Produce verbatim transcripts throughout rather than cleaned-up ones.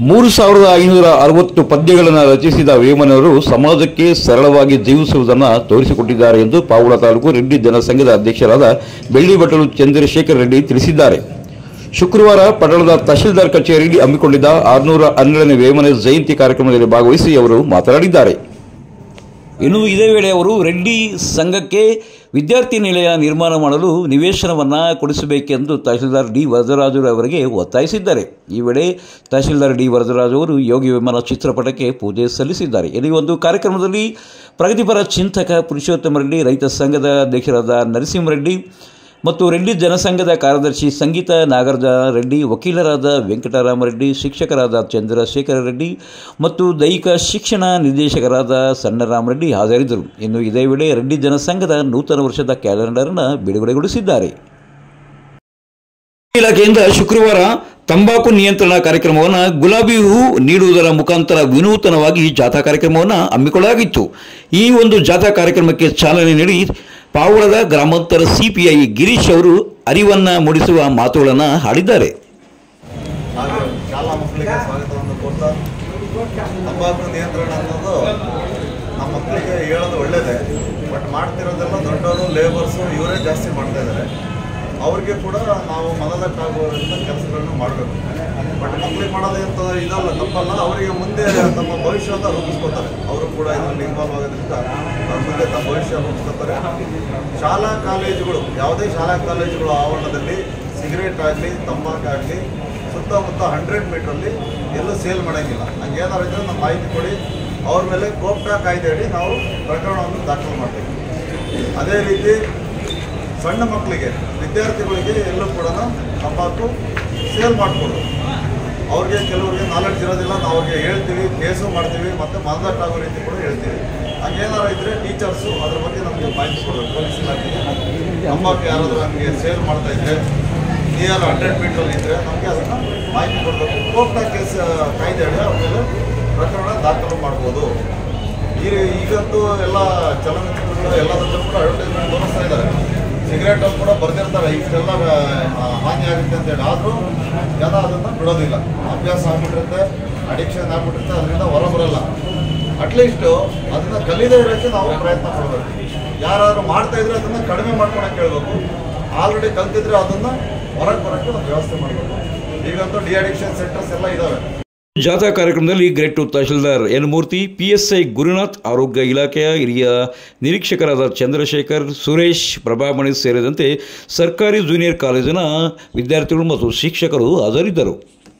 ಮೂರು ಸಾವಿರದ ಐನೂರ ಅರವತ್ತು ಪದ್ಯಗಳನ್ನು ರಚಿಸಿದ ವೇಮನವರು ಸಮಾಜಕ್ಕೆ ಸರಳವಾಗಿ ಜೀವಿಸುವುದನ್ನು ತೋರಿಸಿಕೊಟ್ಟಿದ್ದಾರೆ ಎಂದು ಪಾವಗಡ ತಾಲೂಕು ರೆಡ್ಡಿ ಜನಸಂಘದ ಅಧ್ಯಕ್ಷರಾದ ಬೆಳ್ಳಿಬಟ್ಟಲು ಚಂದ್ರಶೇಖರ್ ರೆಡ್ಡಿ ತಿಳಿಸಿದ್ದಾರೆ. ಶುಕ್ರವಾರ ಪಟ್ಟಣದ ತಹಶೀಲ್ದಾರ್ ಕಚೇರಿಯಲ್ಲಿ ಹಮ್ಮಿಕೊಂಡಿದ್ದ ಆರುನೂರ ಹನ್ನೆರಡನೇ ವೇಮನ ಜಯಂತಿ ಕಾರ್ಯಕ್ರಮದಲ್ಲಿ ಭಾಗವಹಿಸಿ ಅವರು ಮಾತನಾಡಿದ್ದಾರೆ. ಇನ್ನು ಇದೇ ವೇಳೆ ಅವರು ರೆಡ್ಡಿ ಸಂಘಕ್ಕೆ ವಿದ್ಯಾರ್ಥಿ ನಿಲಯ ನಿರ್ಮಾಣ ಮಾಡಲು ನಿವೇಶನವನ್ನು ಕೊಡಿಸಬೇಕೆಂದು ತಹಶೀಲ್ದಾರ್ ಡಿ ವರದರಾಜು ಅವರಿಗೆ ಒತ್ತಾಯಿಸಿದ್ದಾರೆ. ಈ ವೇಳೆ ತಹಶೀಲ್ದಾರ್ ಡಿ ವರದರಾಜು ಅವರು ಯೋಗಿ ವೇಮನ ಚಿತ್ರಪಟಕ್ಕೆ ಪೂಜೆ ಸಲ್ಲಿಸಿದ್ದಾರೆ. ಈ ಒಂದು ಕಾರ್ಯಕ್ರಮದಲ್ಲಿ ಪ್ರಗತಿಪರ ಚಿಂತಕ ಪುರುಷೋತ್ತಮ ರೆಡ್ಡಿ, ರೈತ ಸಂಘದ ಅಧ್ಯಕ್ಷರಾದ ನರಸಿಂಹರೆಡ್ಡಿ ಮತ್ತು ರೆಡ್ಡಿ ಜನಸಂಘದ ಕಾರ್ಯದರ್ಶಿ ಸಂಗೀತ ನಾಗರಾಜ ರೆಡ್ಡಿ, ವಕೀಲರಾದ ವೆಂಕಟರಾಮರೆಡ್ಡಿ, ಶಿಕ್ಷಕರಾದ ಚಂದ್ರಶೇಖರ ರೆಡ್ಡಿ ಮತ್ತು ದೈಹಿಕ ಶಿಕ್ಷಣ ನಿರ್ದೇಶಕರಾದ ಸಣ್ಣರಾಮರೆಡ್ಡಿ ಹಾಜರಿದ್ದರು. ಇನ್ನು ಇದೇ ವೇಳೆ ರೆಡ್ಡಿ ಜನಸಂಘದ ನೂತನ ವರ್ಷದ ಕ್ಯಾಲೆಂಡರ್ನ ಬಿಡುಗಡೆಗೊಳಿಸಿದ್ದಾರೆ. ಇಲಾಖೆಯಿಂದ ಶುಕ್ರವಾರ ತಂಬಾಕು ನಿಯಂತ್ರಣ ಕಾರ್ಯಕ್ರಮವನ್ನು ಗುಲಾಬಿ ಹೂ ನೀಡುವುದರ ಮುಖಾಂತರ ವಿನೂತನವಾಗಿ ಜಾಥಾ ಕಾರ್ಯಕ್ರಮವನ್ನು ಹಮ್ಮಿಕೊಳ್ಳಲಾಗಿತ್ತು. ಈ ಒಂದು ಜಾಥಾ ಕಾರ್ಯಕ್ರಮಕ್ಕೆ ಚಾಲನೆ ನೀಡಿ ಪಾವಗಡದ ಗ್ರಾಮಾಂತರ ಸಿಪಿಐ ಗಿರೀಶ್ ಅವರು ಅರಿವನ್ನು ಮೂಡಿಸುವ ಮಾತುಗಳನ್ನು ಹಾಡಿದ್ದಾರೆ. ಶಾಲಾ ಮಕ್ಕಳಿಗೆ ಸ್ವಾಗತವನ್ನು ಕೊಡ್ತಾ, ತಂಬಾಕು ನಿಯಂತ್ರಣ ಅನ್ನೋದು ನಮ್ಮ ಮಕ್ಕಳಿಗೆ ಹೇಳೋದು ಒಳ್ಳೆಯದೇ, ಬಟ್ ಮಾಡ್ತಿರೋದೆಲ್ಲ ದೊಡ್ಡವರು ಲೇಬರ್ಸು ಇವರೇ ಜಾಸ್ತಿ ಮಾಡ್ತಾ ಇದ್ದಾರೆ. ಅವ್ರಿಗೆ ಕೂಡ ನಾವು ಮನದಟ್ಟಾಗುವಂಥ ಕೆಲಸಗಳನ್ನು ಮಾಡಬೇಕು. ಬಟ್ ಮಕ್ಕಳಿಗೆ ಮಾಡೋದೇ ಅಂತ ಇದಲ್ಲ, ತಪ್ಪಲ್ಲ. ಅವರಿಗೆ ಮುಂದೆ ತಮ್ಮ ಭವಿಷ್ಯವನ್ನು ರೂಪಿಸ್ಕೊತಾರೆ. ಅವರು ಕೂಡ ಇದರಲ್ಲಿ ಇನ್ವಾಲ್ವ್ ಆಗೋದ್ರಿಂದ ಅವ್ರ ಮುಂದೆ ತಮ್ಮ ಭವಿಷ್ಯ ರೂಪಿಸ್ಕೊತಾರೆ. ಶಾಲಾ ಕಾಲೇಜುಗಳು, ಯಾವುದೇ ಶಾಲಾ ಕಾಲೇಜುಗಳ ಆವರಣದಲ್ಲಿ ಸಿಗರೇಟ್ ಆಗಲಿ ತಂಬಾಕಾಗಲಿ ಸುತ್ತಮುತ್ತ ಹಂಡ್ರೆಡ್ ಮೀಟ್ರಲ್ಲಿ ಎಲ್ಲೂ ಸೇಲ್ ಮಾಡೋಂಗಿಲ್ಲ. ಹಂಗೆ ಏನಾರು ಇದ್ದರೆ ನಮ್ಮ ಮಾಹಿತಿ ಕೊಡಿ. ಅವ್ರ ಮೇಲೆ ಕೋಪ್ಟಾ ಕಾಯ್ದೆ ಅಡಿ ನಾವು ಪ್ರಕರಣವನ್ನು ದಾಖಲು ಮಾಡ್ತೀವಿ. ಅದೇ ರೀತಿ ಸಣ್ಣ ಮಕ್ಕಳಿಗೆ, ವಿದ್ಯಾರ್ಥಿಗಳಿಗೆ ಎಲ್ಲೂ ಕೂಡ ತಂಬಾಕು ಸೇಲ್ ಮಾಡಿಕೊಡು. ಅವ್ರಿಗೆ ಕೆಲವರಿಗೆ ನಾಲೆಡ್ಜ್ ಇರೋದಿಲ್ಲ, ನಾವು ಅವ್ರಿಗೆ ಹೇಳ್ತೀವಿ, ಕೇಸು ಮಾಡ್ತೀವಿ, ಮತ್ತು ಮನದಟ್ಟಾಗೋ ರೀತಿ ಕೂಡ ಹೇಳ್ತೀವಿ. ಹಂಗೇನಾರು ಇದ್ದರೆ ಟೀಚರ್ಸು ಅದ್ರ ಬಗ್ಗೆ ನಮಗೆ ಮಾಹಿತಿ ಕೊಡಬೇಕು. ಪೊಲೀಸ್ ಇಲಾಖೆಗೆ ತಂಬಾಕು ಯಾರಾದರೂ ನಮಗೆ ಸೇಲ್ ಮಾಡ್ತಾ ಇದ್ದರೆ, ನಿಯರ್ ಹಂಡ್ರೆಡ್ ಮೀಟ್ರಲ್ಲಿ ಇದ್ದರೆ ನಮಗೆ ಅದನ್ನು ಮಾಹಿತಿ ಕೊಡಬೇಕು. ಕೋರ್ಟ್ನ ಕೇಸ್ ಕಾಯ್ದೆ ಅಡಿ ಅವ್ರ ಮೇಲೆ ಪ್ರಕರಣ ದಾಖಲು ಮಾಡ್ಬೋದು. ಈಗ ಈಗಂತೂ ಎಲ್ಲ ಚಲನಚಿತ್ರಗಳು ಎಲ್ಲದಕ್ಕೂ ಕೂಡ ಅಡ್ವರ್ಟೈಸ್ಮೆಂಟ್ ತೋರಿಸ್ತಾ ಇದ್ದಾರೆ. ಸಿಗರೇಟಲ್ಲಿ ಕೂಡ ಬರ್ದಿರ್ತಾರೆ ಇಷ್ಟೆಲ್ಲ ಹಾನಿ ಆಗುತ್ತೆ ಅಂತೇಳಿ. ಆದರೂ ಜನ ಅದನ್ನು ಬಿಡೋದಿಲ್ಲ. ಅಭ್ಯಾಸ ಆಗ್ಬಿಟ್ಟಿರುತ್ತೆ, ಅಡಿಕ್ಷನ್ ಆಗ್ಬಿಟ್ಟಿರುತ್ತೆ, ಅದರಿಂದ ಹೊರ ಬರೋಲ್ಲ. ಅಟ್ಲೀಸ್ಟು ಅದನ್ನು ಕಲಿಯದೇ ಇರೋಕ್ಕೆ ನಾವು ಪ್ರಯತ್ನ ಪಡಬೇಕು. ಯಾರಾದರೂ ಮಾಡ್ತಾಯಿದ್ರೆ ಅದನ್ನು ಕಡಿಮೆ ಮಾಡ್ಕೊಳಕ್ಕೆ ಹೇಳ್ಬೇಕು. ಆಲ್ರೆಡಿ ಕಲ್ತಿದ್ರೆ ಅದನ್ನು ಹೊರಗೆ ಬರೋಕ್ಕೆ ಒಂದು ವ್ಯವಸ್ಥೆ ಮಾಡಬೇಕು. ಈಗಂತೂ ಡಿ ಅಡಿಕ್ಷನ್ ಸೆಂಟರ್ಸ್ ಎಲ್ಲ ಇದ್ದಾವೆ. ಜಾಥಾ ಕಾರ್ಯಕ್ರಮದಲ್ಲಿ ಗ್ರೇಟ್ ತಹಶೀಲ್ದಾರ್ ಎನ್ ಮೂರ್ತಿ, ಪಿಎಸ್ಐ ಗುರುನಾಥ್, ಆರೋಗ್ಯ ಇಲಾಖೆಯ ಹಿರಿಯ ನಿರೀಕ್ಷಕರಾದ ಚಂದ್ರಶೇಖರ್, ಸುರೇಶ್, ಪ್ರಭಾಮಣಿ ಸೇರಿದಂತೆ ಸರ್ಕಾರಿ ಜೂನಿಯರ್ ಕಾಲೇಜಿನ ವಿದ್ಯಾರ್ಥಿಗಳು ಮತ್ತು ಶಿಕ್ಷಕರು ಹಾಜರಿದ್ದರು.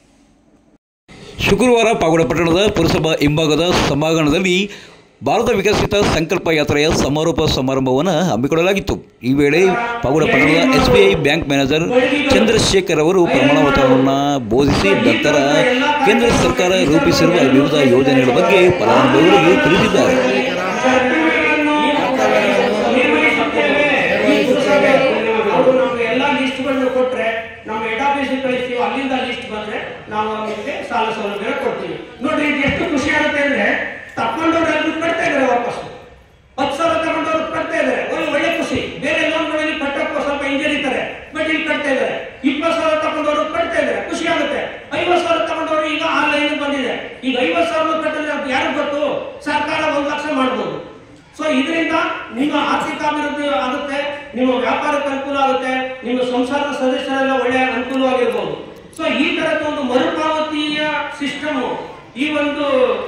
ಶುಕ್ರವಾರ ಪಾವಗಡ ಪಟ್ಟಣದ ಪುರಸಭಾ ಹಿಂಭಾಗದ ಸಭಾಂಗಣದಲ್ಲಿ ಭಾರತ ವಿಕಸಿತ ಸಂಕಲ್ಪ ಯಾತ್ರೆಯ ಸಮಾರೋಪ ಸಮಾರಂಭವನ್ನು ಹಮ್ಮಿಕೊಳ್ಳಲಾಗಿತ್ತು. ಈ ವೇಳೆ ಪಾವಗಡ ಪಟ್ಟಣದ ಎಸ್ಬಿಐ ಬ್ಯಾಂಕ್ ಮ್ಯಾನೇಜರ್ ಚಂದ್ರಶೇಖರ್ ಅವರು ಪ್ರಮಾಣ ವಚನವನ್ನು ಬೋಧಿಸಿ ನಂತರ ಕೇಂದ್ರ ಸರ್ಕಾರ ರೂಪಿಸಿರುವ ವಿವಿಧ ಯೋಜನೆಗಳ ಬಗ್ಗೆ ಫಲಾನುಭವಿಗಳಿಗೆ ತಿಳಿಸಿದ್ದಾರೆ. ತಗೊಂಡವ್ರು ಕಟ್ತಾ ಇದ್ದಾರೆ, ವಾಪಸ್ ಹತ್ತು ಸಾವಿರ ತಗೊಂಡವ್ರು ಕಟ್ತಾ ಇದ್ದಾರೆ. ಒಳ್ಳೆ ಖುಷಿ. ಬೇರೆ ಲೋನ್ಗಳಲ್ಲಿ ಕಟ್ಟಕ್ಕೂ ಸ್ವಲ್ಪ ಹಿಂಜರಿತಾರೆ, ಬಟ್ ಇಲ್ಲಿ ಕಟ್ತಾ ಇದ್ದಾರೆ. ಇಪ್ಪತ್ತು ಸಾವಿರ ತಗೊಂಡವರು ಕಟ್ತಾ ಇದ್ದಾರೆ, ಖುಷಿ ಆಗುತ್ತೆ. ಐವತ್ತು ಸಾವಿರ ತಗೊಂಡವರು ಈಗ ಆನ್ಲೈನ್ ಬಂದಿದೆ. ಈಗ ಐವತ್ತು ಸಾವಿರ ಕಟ್ಟಿದ್ರೆ ಯಾರು ಗೊತ್ತು, ಸರ್ಕಾರ ಒಂದು ಲಕ್ಷ ಮಾಡ್ಬೋದು. ಸೊ ಇದರಿಂದ ನಿಮ್ಮ ಆರ್ಥಿಕ ಅಭಿವೃದ್ಧಿ ಆಗುತ್ತೆ, ನಿಮ್ಮ ವ್ಯಾಪಾರಕ್ಕೆ ಅನುಕೂಲ ಆಗುತ್ತೆ, ನಿಮ್ಮ ಸಂಸಾರದ ಸದಸ್ಯರೆಲ್ಲ ಒಳ್ಳೆಯ ಅನುಕೂಲವಾಗಿರ್ಬೋದು. ಸೊ ಈ ತರದ ಒಂದು ಮರುಪಾವತಿಯ ಸಿಸ್ಟಮ್, ಈ ಒಂದು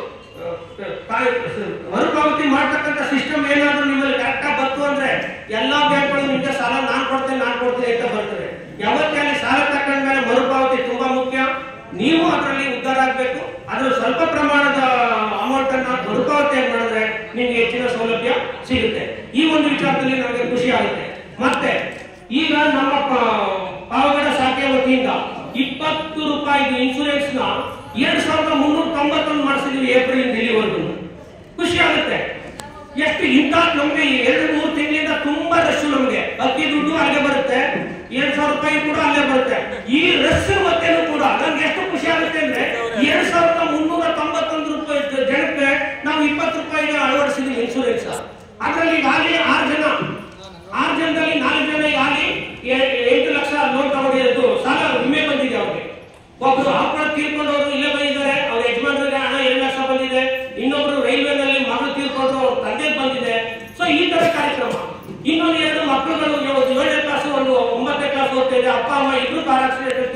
ಮರುಪಾವತಿ ಮಾಡ್ತಕ್ಕಂಥ ಸಿಸ್ಟಮ್ ಏನಾದ್ರೂ ನಿಮ್ಮಲ್ಲಿ ಕರೆಕ್ಟಾಗಿ ಬಂತು ಅಂದ್ರೆ ಎಲ್ಲಾ ಬ್ಯಾಂಕ್ಗಳು ನಿಮಗೆ ಸಾಲ ನಾನ್ ಕೊಡ್ತೇನೆ ನಾನ್ ಕೊಡ್ತೇನೆ ಅಂತ ಬರ್ತದೆ. ಯಾವತ್ತೇ ಅಲ್ಲಿ ಸಾಲ ತಕೊಂಡ ಮೇಲೆ ಮರುಪಾವತಿ ತುಂಬಾ ಮುಖ್ಯ. ನೀವು ಅದರಲ್ಲಿ ಉದ್ಧಾರ ಆಗ್ಬೇಕು. ಅದ್ರ ಸ್ವಲ್ಪ ಪ್ರಮಾಣದ ಅಮೌಂಟ್ ಅನ್ನ ಮರುಪಾವತಿ ಮಾಡಿದ್ರೆ ನಿಮ್ಗೆ ಹೆಚ್ಚಿನ ಸೌಲಭ್ಯ ಸಿಗುತ್ತೆ. ಈ ಒಂದು ವಿಚಾರದಲ್ಲಿ ನಮಗೆ ಖುಷಿ ಆಗುತ್ತೆ. ಮತ್ತೆ ಈಗ ನಮ್ಮ ಪಾವಗಡ ಶಾಖೆ ವತಿಯಿಂದ ಇಪ್ಪತ್ತು ರೂಪಾಯಿ ಇನ್ಶೂರೆನ್ಸ್ ನ ಎರಡ್ ಸಾವಿರದ ಮುನ್ನೂರ ತೊಂಬತ್ತೊಂದು ಮಾಡಿಸಿದ್ವಿ ಏಪ್ರಿಲ್ ಇಂದ ಇಲ್ಲಿವರೆಗೂ. ಖುಷಿ ಆಗುತ್ತೆ. ಎಷ್ಟು ಇಂಥ ನಮ್ಗೆ ಎರಡು ಮೂರು ತಿಂಗಳಿಂದ ತುಂಬಾ ರಶ್. ನಮ್ಗೆ ಅಕ್ಕಿ ದುಡ್ಡು ಅಲ್ಲೇ ಬರುತ್ತೆ, ಎರಡ್ ಸಾವಿರ ರೂಪಾಯಿ ಕೂಡ ಅಲ್ಲೇ ಬರುತ್ತೆ. ಈ ರಶ್ ಮತ್ತೇನು ಕೂಡ ನನ್ಗೆ ಎಷ್ಟು ಖುಷಿ ಆಗುತ್ತೆ ಅಂದ್ರೆ ಎರಡ್ ಸಾವಿರದ ಮುನ್ನೂರ ತೊಂಬತ್ತೊಂದು ರೂಪಾಯಿ ಜನಕ್ಕೆ ನಾವು ಇಪ್ಪತ್ತು ರೂಪಾಯಿಗೆ ಅಳವಡಿಸಿದ್ವಿ ಇನ್ಶೂರೆನ್ಸ್. ಅದರಲ್ಲಿ ಈಗಾಗಲೇ ಆರು ಜನ ಆರು ಜನದಲ್ಲಿ ನಾಲ್ಕು ಜನ ಈಗಾಗಲೇ ಎಂಟು ಲಕ್ಷ ಲೋನ್ ತಗೊಂಡಿರೋದು ಸಾಲ ವಿಮೆ ಬಂದಿದೆ. ಅವ್ರಿಗೆ ಒಬ್ಬರು ಆಪಳ ತೀರ್ಕೊಂಡವರು ಇಲ್ಲೇ ಬಂದಿದ್ದಾರೆ.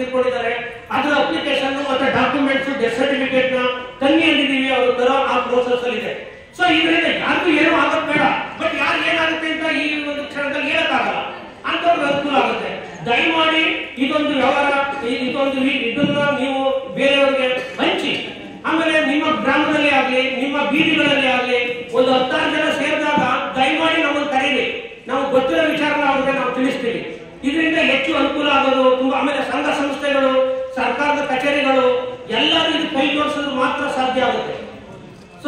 ತೆಗೆದುಕೊಂಡಿದ್ದಾರೆ. ಅದರ ಅಪ್ಲಿಕೇಶನ್ ಮತ್ತೆ ಡಾಕ್ಯುಮೆಂಟ್ಸ್ ಡೆತ್ ಸರ್ಟಿಫಿಕೇಟ್ ನ ಕನ್ನಿ ಅಂದಿದ್ದೀವಿ ಅವರು ತರೋ ಆ ಪ್ರೋಸೆಸ್ ಅಲ್ಲಿ ಇದೆ. ಸೊ ಇದರಿಂದ ಯಾರಿಗೂ ಏನೂ ಆಗೋದು ಬೇಡ, ಬಟ್ ಯಾರು ಏನಾಗುತ್ತೆ ಅಂತ ಈ ಒಂದು ಕ್ಷಣದಲ್ಲಿ ಹೇಳಕ್ಕಾಗಲ್ಲ, ಅಂತವ್ರಿಗೆ ಅನುಕೂಲ ಆಗುತ್ತೆ. ದಯಮಾಡಿ ಇದೊಂದು ವ್ಯವಹಾರ, ಇದೊಂದು ಇದನ್ನ ನೀವು ಬೇರೆಯವರಿಗೆ ಹಂಚಿ. ಆಮೇಲೆ ನಿಮ್ಮ ಗ್ರಾಮದಲ್ಲಿ ಆಗ್ಲಿ, ನಿಮ್ಮ ಬೀದಿಗಳಲ್ಲಿ ಆಗ್ಲಿ ಒಂದು ಹತ್ತಾರು ಜನ ಸೇರಿದಾಗ ದಯಮಾಡಿ ನಮ್ಮನ್ನು ಕರೀರಿ, ನಾವು ಗೊತ್ತಿರೋ ವಿಚಾರನ ಅವ್ರಿಗೆ ನಾವು ತಿಳಿಸ್ತೀವಿ. ಇದರಿಂದ ಹೆಚ್ಚು ಅನುಕೂಲ ಆಗೋದು ತುಂಬಾ. ಆಮೇಲೆ ಸಂಘ ಸಂಸ್ಥೆಗಳು, ಸರ್ಕಾರದ ಕಚೇರಿಗಳು ಎಲ್ಲರೂ ಇದು ಕೈ ಜೋಡಿಸೋದು ಮಾತ್ರ ಸಾಧ್ಯ ಆಗುತ್ತೆ. ಸೊ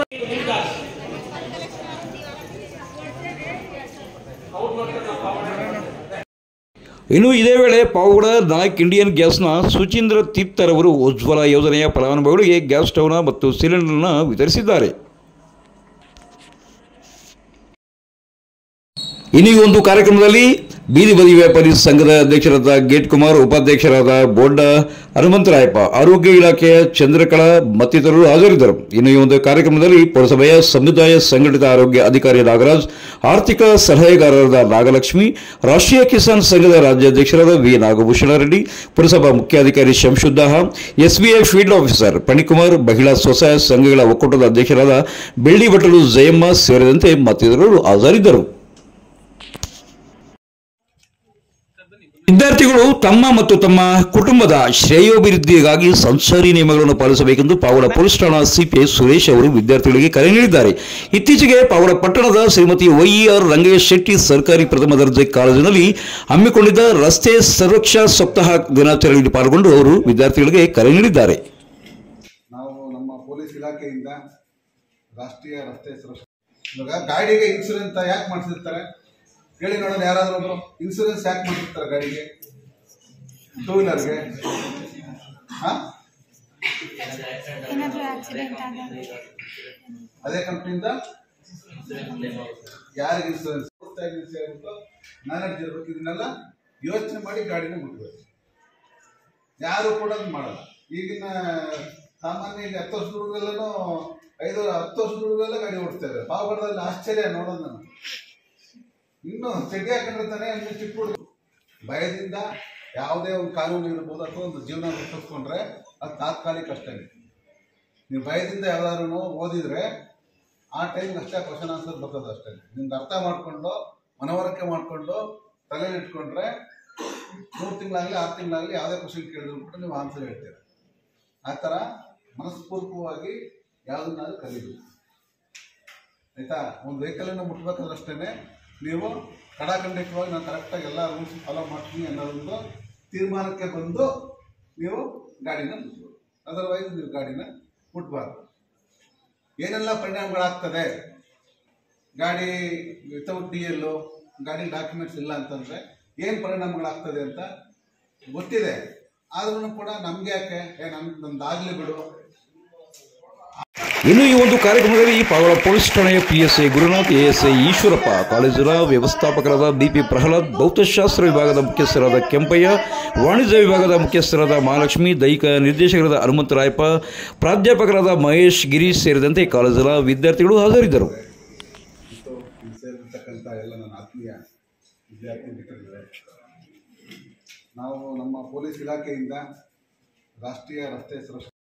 ಇನ್ನು ಇದೇ ವೇಳೆ ಪಾವಗಡ ನಾಯಕ್ ಇಂಡಿಯನ್ ಗ್ಯಾಸ್ನ ಸುಚೀಂದ್ರ ತೀರ್ಥರವರು ಉಜ್ವಲ ಯೋಜನೆಯ ಫಲಾನುಭವಿಗಳಿಗೆ ಗ್ಯಾಸ್ ಸ್ಟವ್ನ ಮತ್ತು ಸಿಲಿಂಡರ್ನ ವಿತರಿಸಿದ್ದಾರೆ. ಇನ್ನು ಈ ಒಂದು ಕಾರ್ಯಕ್ರಮದಲ್ಲಿ ಬೀದಿ ಬದಿ ವ್ಯಾಪಾರಿ ಸಂಘದ ಅಧ್ಯಕ್ಷರಾದ ಗೇಟ್ ಕುಮಾರ್, ಉಪಾಧ್ಯಕ್ಷರಾದ ಬೋಡ್ಡ ಹನುಮಂತರಾಯಪ್ಪ, ಆರೋಗ್ಯ ಇಲಾಖೆಯ ಚಂದ್ರಕಲಾ ಮತ್ತಿತರರು ಹಾಜರಿದ್ದರು. ಇನ್ನು ಈ ಒಂದು ಕಾರ್ಯಕ್ರಮದಲ್ಲಿ ಪುರಸಭೆಯ ಸಮುದಾಯ ಸಂಘಟಿತ ಆರೋಗ್ಯ ಅಧಿಕಾರಿ ನಾಗರಾಜ್, ಆರ್ಥಿಕ ಸಲಹೆಗಾರರಾದ ನಾಗಲಕ್ಷ್ಮಿ, ರಾಷ್ಟ್ರೀಯ ಕಿಸಾನ್ ಸಂಘದ ರಾಜ್ಯಾಧ್ಯಕ್ಷರಾದ ವಿ ನಾಗಭೂಷಣ ರೆಡ್ಡಿ, ಪುರಸಭಾ ಮುಖ್ಯಾಧಿಕಾರಿ Shamshuddaha, SBI field officer Phanikumar, ಮಹಿಳಾ ಸ್ವಸಹಾಯ ಸಂಘಗಳ ಒಕ್ಕೂಟದ ಅಧ್ಯಕ್ಷರಾದ ಬೆಳ್ಳಿ ಬಟ್ಟಲು ಜಯಮ್ಮ ಸೇರಿದಂತೆ ಮತ್ತಿತರರು ಹಾಜರಿದ್ದರು. ವಿದ್ಯಾರ್ಥಿಗಳು ತಮ್ಮ ಮತ್ತು ತಮ್ಮ ಕುಟುಂಬದ ಶ್ರೇಯೋಭಿವೃದ್ಧಿಗಾಗಿ ಸಂಚಾರಿ ನಿಯಮಗಳನ್ನು ಪಾಲಿಸಬೇಕೆಂದು ಪಾವಗಡ ಪೊಲೀಸ್ ಠಾಣಾ ಸಿಪಿ ಸುರೇಶ್ ಅವರು ವಿದ್ಯಾರ್ಥಿಗಳಿಗೆ ಕರೆ ನೀಡಿದ್ದಾರೆ. ಇತ್ತೀಚೆಗೆ ಪಾವಗಡ ಪಟ್ಟಣದ ಶ್ರೀಮತಿ ವೈಆರ್ ರಂಗಯ್ಯ ಶೆಟ್ಟಿ ಸರ್ಕಾರಿ ಪ್ರಥಮ ದರ್ಜೆ ಕಾಲೇಜಿನಲ್ಲಿ ಹಮ್ಮಿಕೊಂಡಿದ್ದ ರಸ್ತೆ ಸುರಕ್ಷಾ ಸಪ್ತಾಹ ದಿನಾಚರಣೆಯಲ್ಲಿ ಪಾಲ್ಗೊಂಡು ಅವರು ವಿದ್ಯಾರ್ಥಿಗಳಿಗೆ ಕರೆ ನೀಡಿದ್ದಾರೆ. ನಾವು ನಮ್ಮ ಪೊಲೀಸ್ ಇಲಾಖೆಯಿಂದ ರಾಷ್ಟ್ರೀಯ ರಸ್ತೆ ಸುರಕ್ಷಾ, ಇವಾಗ ಗಾಡಿಗೆ ಇನ್ಸೂರೆನ್ಸ್ ಯಾಕೆ ಮಾಡಿಸಿರ್ತಾರೆ ಹೇಳಿ ನೋಡೋಣ. ಯಾರಾದ್ರೂ ಒಬ್ರು ಇನ್ಸೂರೆನ್ಸ್ ಯಾಕೆ ಮಾಡಿರ್ತಾರೆ ಗಾಡಿಗೆ, ಟೂ ವೀಲರ್ಗೆ? ಅದೇ ಕಂಪ್ನಿಯಿಂದ ಯಾರಿಗೆ ಇನ್ಸೂರೆನ್ಸ್ ಮ್ಯಾನೇಜ್ ಇರ್ಬೇಕು. ಇದನ್ನೆಲ್ಲ ಯೋಚನೆ ಮಾಡಿ ಗಾಡಿನ ಮುಟ್ಬೇಕು. ಯಾರು ಕೂಡ ಮಾಡಲ್ಲ. ಈಗಿನ ಸಾಮಾನ್ಯ ಈಗ ಹತ್ತು ವರ್ಷದ ಹುಡುಗರೆಲ್ಲೂ ಐದು ಹತ್ತು ವರ್ಷದ ಹುಡುಗರೆಲ್ಲ ಗಾಡಿ ಓಡಿಸ್ತಾ ಇದ್ದಾರೆ. ಪಾವಗಡದಲ್ಲಿ ಆಶ್ಚರ್ಯ ನೋಡೋದು ನಾನು. ಇನ್ನು ಚಡ್ಡಿ ಹಾಕೊಂಡಿರ್ತಾನೆ ಇನ್ನು ಚಿಕ್ಕ ಹುಡುಗ. ಭಯದಿಂದ ಯಾವುದೇ ಒಂದು ಕಾನೂನು ಇರ್ಬೋದು ಅಥವಾ ಒಂದು ಜೀವನ ರೂಪಿಸ್ಕೊಂಡ್ರೆ ಅದು ತಾತ್ಕಾಲಿಕ ಅಷ್ಟೇ. ನೀವು ಭಯದಿಂದ ಯಾವ್ದಾದ್ರು ಓದಿದ್ರೆ ಆ ಟೈಮ್ಗೆ ಅಷ್ಟೇ ಕ್ವಶನ್ ಆನ್ಸರ್ ಬರ್ತದೆ ಅಷ್ಟೇ. ನಿಮ್ಗೆ ಅರ್ಥ ಮಾಡಿಕೊಂಡು ಮನವರಿಕೆ ಮಾಡಿಕೊಂಡು ತಲೆಯಲ್ಲಿ ಇಟ್ಕೊಂಡ್ರೆ ಮೂರು ತಿಂಗಳಾಗಲಿ ಆರು ತಿಂಗಳಾಗಲಿ ಯಾವುದೇ ಕ್ವಶನ್ ಕೇಳಿದ್ರು ಕೂಡ ನೀವು ಆನ್ಸರ್ ಹೇಳ್ತೀರ. ಆ ಥರ ಮನಸ್ಪೂರ್ವಕವಾಗಿ ಯಾವುದನ್ನಾದ್ರೂ ಕಲಿಬೇಕು, ಆಯಿತಾ? ಒಂದು ವೆಹಿಕಲನ್ನು ಮುಟ್ಬೇಕಾದ್ರೆ ಅಷ್ಟೇ ನೀವು ಕಡಾಖಂಡಿತವಾಗಿ ನಾನು ಕರೆಕ್ಟಾಗಿ ಎಲ್ಲ ರೂಲ್ಸ್ ಫಾಲೋ ಮಾಡ್ತೀನಿ ಅನ್ನೋದೊಂದು ತೀರ್ಮಾನಕ್ಕೆ ಬಂದು ನೀವು ಗಾಡಿನ ಮುಟ್ಬೋದು. ಅದರ್ವೈಸ್ ನೀವು ಗಾಡಿನ ಮುಟ್ಬಾರ್ದು. ಏನೆಲ್ಲ ಪರಿಣಾಮಗಳಾಗ್ತದೆ ಗಾಡಿ ವಿತೌಟ್ ಡಿ ಎಲ್ಲು, ಗಾಡಿ ಡಾಕ್ಯುಮೆಂಟ್ಸ್ ಇಲ್ಲ ಅಂತಂದರೆ ಏನು ಪರಿಣಾಮಗಳಾಗ್ತದೆ ಅಂತ ಗೊತ್ತಿದೆ. ಆದ್ರೂ ಕೂಡ ನಮ್ಗೆ ಯಾಕೆ ಏ ನಮ್ ನಮ್ದಾಗಲಿ ಬಿಡು. ಇನ್ನು ಈ ಒಂದು ಕಾರ್ಯಕ್ರಮದಲ್ಲಿ ಪಾವಗಡ ಪೊಲೀಸ್ ಠಾಣೆಯ ಪಿಎಸ್ಐ ಗುರುನಾಥ್, ಎಎಸ್ಐ ಈಶ್ವರಪ್ಪ, ಕಾಲೇಜಿನ ವ್ಯವಸ್ಥಾಪಕರಾದ ಬಿಪಿ ಪ್ರಹ್ಲಾದ್, ಭೌತಶಾಸ್ತ್ರ ವಿಭಾಗದ ಮುಖ್ಯಸ್ಥರಾದ ಕೆಂಪಯ್ಯ, ವಾಣಿಜ್ಯ ವಿಭಾಗದ ಮುಖ್ಯಸ್ಥರಾದ ಮಹಾಲಕ್ಷ್ಮಿ, ದೈಹಿಕ ನಿರ್ದೇಶಕರಾದ ಹನುಮಂತರಾಯಪ್ಪ, ಪ್ರಾಧ್ಯಾಪಕರಾದ ಮಹೇಶ್, ಗಿರೀಶ್ ಸೇರಿದಂತೆ ಕಾಲೇಜಿನ ವಿದ್ಯಾರ್ಥಿಗಳು ಹಾಜರಿದ್ದರು. ಸೇರಿರ್ತಕ್ಕಂಥ ಎಲ್ಲ ನನ್ನ ಆತ್ಮೀಯ ವಿದ್ಯಾರ್ಥಿ ಮಿತ್ರರೇ, ನಾವು ನಮ್ಮ ಪೊಲೀಸ್ ಇಲಾಖೆಯಿಂದ ರಾಷ್ಟ್ರೀಯ ರಸ್ತೆ ಸುರಕ್ಷಾ